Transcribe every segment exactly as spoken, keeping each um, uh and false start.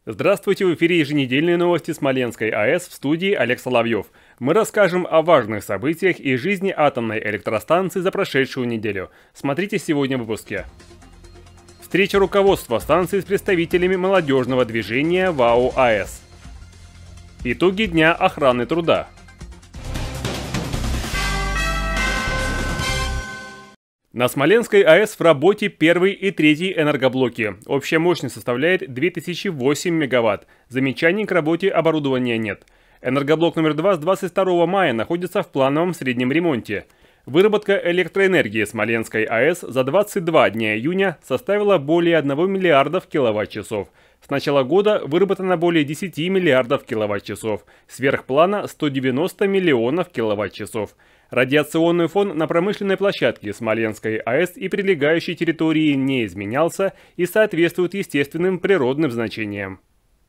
Здравствуйте, в эфире еженедельные новости Смоленской АЭС, в студии Олег Соловьев. Мы расскажем о важных событиях из жизни атомной электростанции за прошедшую неделю. Смотрите сегодня в выпуске. Встреча руководства станции с представителями молодежного движения ВАО АЭС. Итоги дня охраны труда. На Смоленской АЭС в работе первый и третий энергоблоки. Общая мощность составляет две тысячи восемь мегаватт. Замечаний к работе оборудования нет. Энергоблок номер два с двадцать второго мая находится в плановом среднем ремонте. Выработка электроэнергии Смоленской АЭС за двадцать два дня июня составила более одного миллиарда киловатт-часов. С начала года выработано более десяти миллиардов киловатт-часов. Сверх плана сто девяносто миллионов киловатт-часов. Радиационный фон на промышленной площадке Смоленской АЭС и прилегающей территории не изменялся и соответствует естественным природным значениям.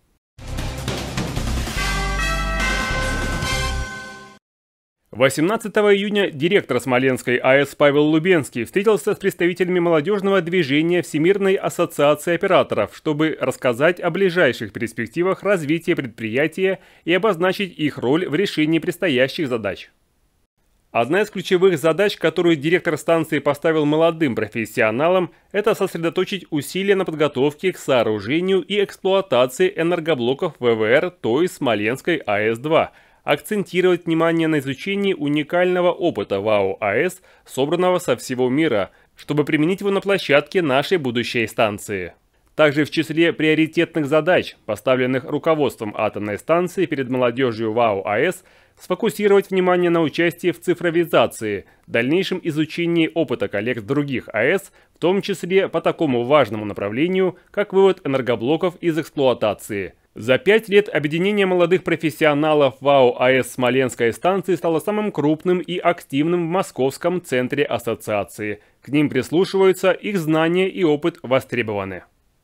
восемнадцатого июня директор Смоленской АЭС Павел Лубенский встретился с представителями молодежного движения Всемирной ассоциации операторов, чтобы рассказать о ближайших перспективах развития предприятия и обозначить их роль в решении предстоящих задач. Одна из ключевых задач, которую директор станции поставил молодым профессионалам, это сосредоточить усилия на подготовке к сооружению и эксплуатации энергоблоков ВВР, то есть Смоленской АЭС два, акцентировать внимание на изучении уникального опыта ВАО АЭС, собранного со всего мира, чтобы применить его на площадке нашей будущей станции. Также в числе приоритетных задач, поставленных руководством атомной станции перед молодежью ВАО АЭС, сфокусировать внимание на участии в цифровизации, дальнейшем изучении опыта коллег других АЭС, в том числе по такому важному направлению, как вывод энергоблоков из эксплуатации. За пять лет объединение молодых профессионалов ВАО АЭС Смоленской станции стало самым крупным и активным в московском центре ассоциации. К ним прислушиваются, их знания и опыт востребованы.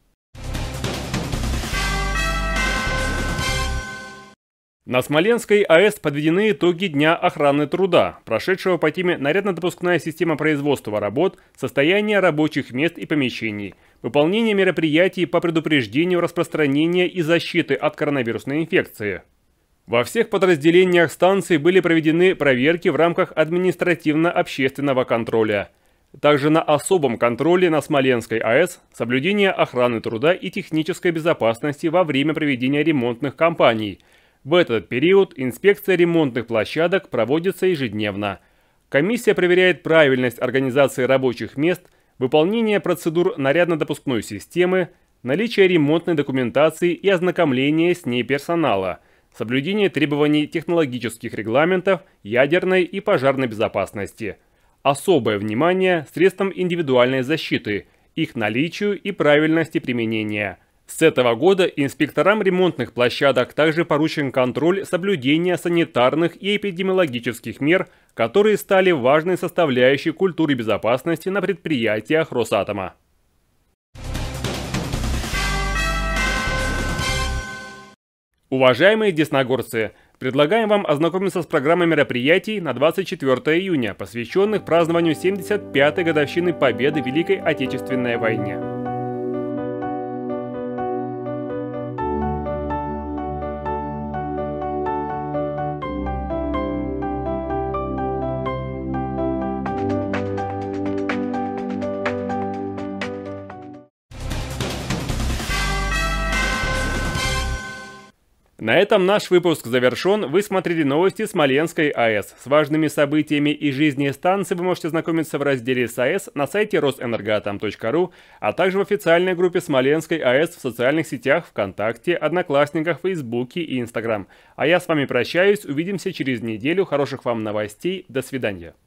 На Смоленской АЭС подведены итоги Дня охраны труда, прошедшего по теме «Нарядно-допускная система производства работ», «Состояние рабочих мест и помещений», «Выполнение мероприятий по предупреждению распространения и защиты от коронавирусной инфекции». Во всех подразделениях станции были проведены проверки в рамках административно-общественного контроля. Также на особом контроле на Смоленской АЭС соблюдение охраны труда и технической безопасности во время проведения ремонтных кампаний. В этот период инспекция ремонтных площадок проводится ежедневно. Комиссия проверяет правильность организации рабочих мест, выполнение процедур нарядно-допускной системы, наличие ремонтной документации и ознакомление с ней персонала, соблюдение требований технологических регламентов, ядерной и пожарной безопасности. Особое внимание средствам индивидуальной защиты, их наличию и правильности применения. С этого года инспекторам ремонтных площадок также поручен контроль соблюдения санитарных и эпидемиологических мер, которые стали важной составляющей культуры безопасности на предприятиях Росатома. Уважаемые десногорцы, предлагаем вам ознакомиться с программой мероприятий на двадцать четвёртое июня, посвященных празднованию семьдесят пятой годовщины Победы в Великой Отечественной войне. На этом наш выпуск завершен. Вы смотрели новости Смоленской АЭС. С важными событиями из жизни станции вы можете знакомиться в разделе САЭС на сайте росэнергоатом точка ру, а также в официальной группе Смоленской АЭС в социальных сетях ВКонтакте, Одноклассниках, Фейсбуке и Инстаграм. А я с вами прощаюсь. Увидимся через неделю. Хороших вам новостей. До свидания.